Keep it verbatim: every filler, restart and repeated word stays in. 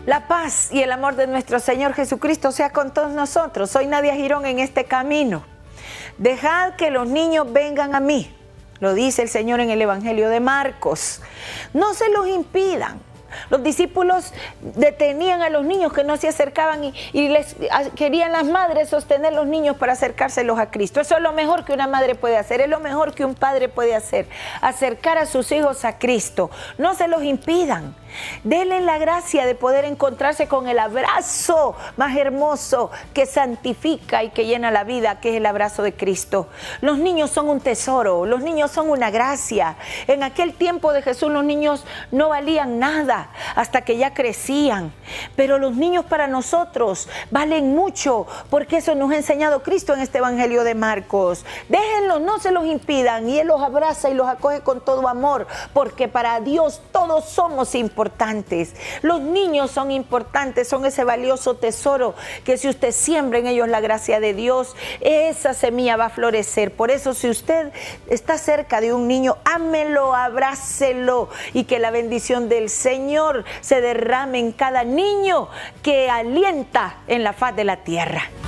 La paz y el amor de nuestro Señor Jesucristo sea con todos nosotros. Soy Nadia Girón en este camino. Dejad que los niños vengan a mí, lo dice el Señor en el Evangelio de Marcos. No se los impidan. Los discípulos detenían a los niños que no se acercaban y, y les a, querían las madres sostener los niños para acercárselos a Cristo. Eso es lo mejor que una madre puede hacer, es lo mejor que un padre puede hacer, acercar a sus hijos a Cristo. No se los impidan. Denle la gracia de poder encontrarse con el abrazo más hermoso que santifica y que llena la vida, que es el abrazo de Cristo. Los niños son un tesoro, los niños son una gracia. En aquel tiempo de Jesús los niños no valían nada hasta que ya crecían. Pero los niños para nosotros valen mucho, porque eso nos ha enseñado Cristo en este Evangelio de Marcos. Déjenlos, no se los impidan, y Él los abraza y los acoge con todo amor, porque para Dios todos somos importantes. Importantes. Los niños son importantes, son ese valioso tesoro que si usted siembra en ellos la gracia de Dios, esa semilla va a florecer. Por eso, si usted está cerca de un niño, ámelo, abrácelo, y que la bendición del Señor se derrame en cada niño que alienta en la faz de la tierra.